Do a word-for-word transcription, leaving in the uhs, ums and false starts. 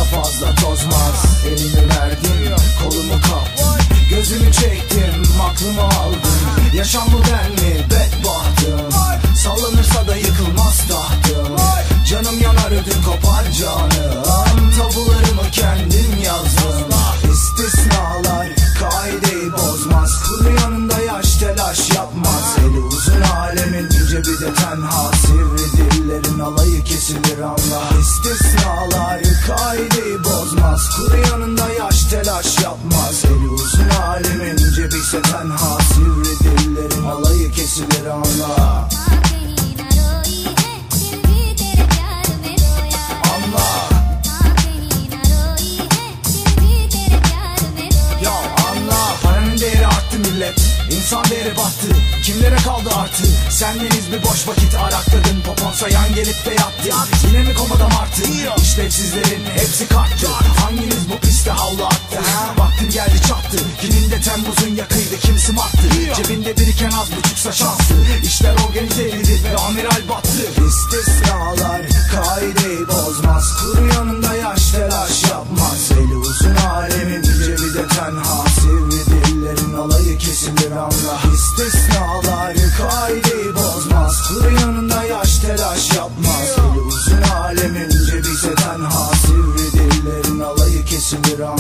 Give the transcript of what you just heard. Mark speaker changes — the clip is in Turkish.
Speaker 1: fazla tozmaz. Elimi verdim, kolumu kaptım, gözümü çektim, aklımı aldım. Yaşam bu ben mi bedbahtım, sallanırsa da yıkılmaz tahtım. Canım yanar ödüm kopar canım, tabularımı kendim yazdım. İstisnalar kaideyi bozmaz, kuru yanında yaş telaş yapmaz. Eli uzun alemin cebi de tenha, sivri dillerin alayı kesilir anla. İstisnalar kaideyi bozmaz, kuru yanında yaş telaş yapmaz. Eli uzun alemin cebi ise tenha, sivri dillerin alayı kesilir anla. İnsan değeri battı, kimlere kaldı artı? Sendeniz bir boş vakit arakladın, popon sayan gelip de yattı. Yine mi komada martı? İşlevsizlerin hepsi kalktı. Hanginiz bu piste havlu attı? Ha? Vaktin geldi çattı, gününde Temmuz'un yakıydı, kim sımattı? Cebinde biriken az buçuksa şanslı, İşler organize edildi ve amiral battı. İstisnalar kaideyi bozmaz, kuru yanında yaş telaş yapmaz. Eli uzun alemin cebi de tenha, sivri dillerin alayı kesilir anla. İstisnalar kaideyi bozmaz, kuru yanında yaş telaş yapmaz. Eli uzun alemin cebi ise tenha, sivri dillerin alayı kesilir anla.